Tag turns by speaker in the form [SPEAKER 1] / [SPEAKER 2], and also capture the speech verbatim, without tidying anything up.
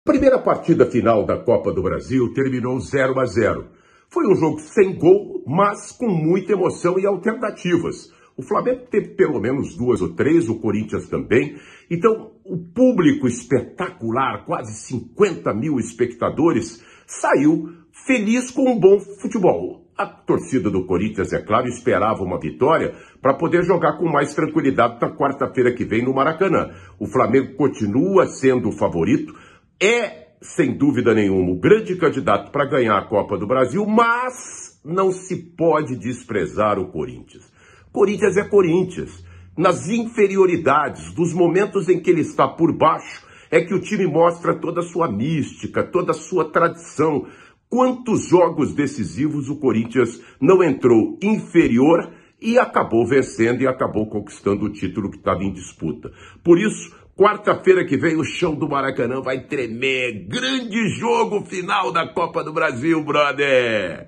[SPEAKER 1] A primeira partida final da Copa do Brasil terminou zero a zero. Foi um jogo sem gol, mas com muita emoção e alternativas. O Flamengo teve pelo menos duas ou três, o Corinthians também. Então, o público espetacular, quase cinquenta mil espectadores, saiu feliz com um bom futebol. A torcida do Corinthians, é claro, esperava uma vitória para poder jogar com mais tranquilidade na quarta-feira que vem no Maracanã. O Flamengo continua sendo o favorito, é, sem dúvida nenhuma, o grande candidato para ganhar a Copa do Brasil, mas não se pode desprezar o Corinthians. Corinthians é Corinthians. Nas inferioridades, dos momentos em que ele está por baixo, é que o time mostra toda a sua mística, toda a sua tradição. Quantos jogos decisivos o Corinthians não entrou inferior e acabou vencendo e acabou conquistando o título que estava em disputa. Por isso, quarta-feira que vem o chão do Maracanã vai tremer. Grande jogo final da Copa do Brasil, brother!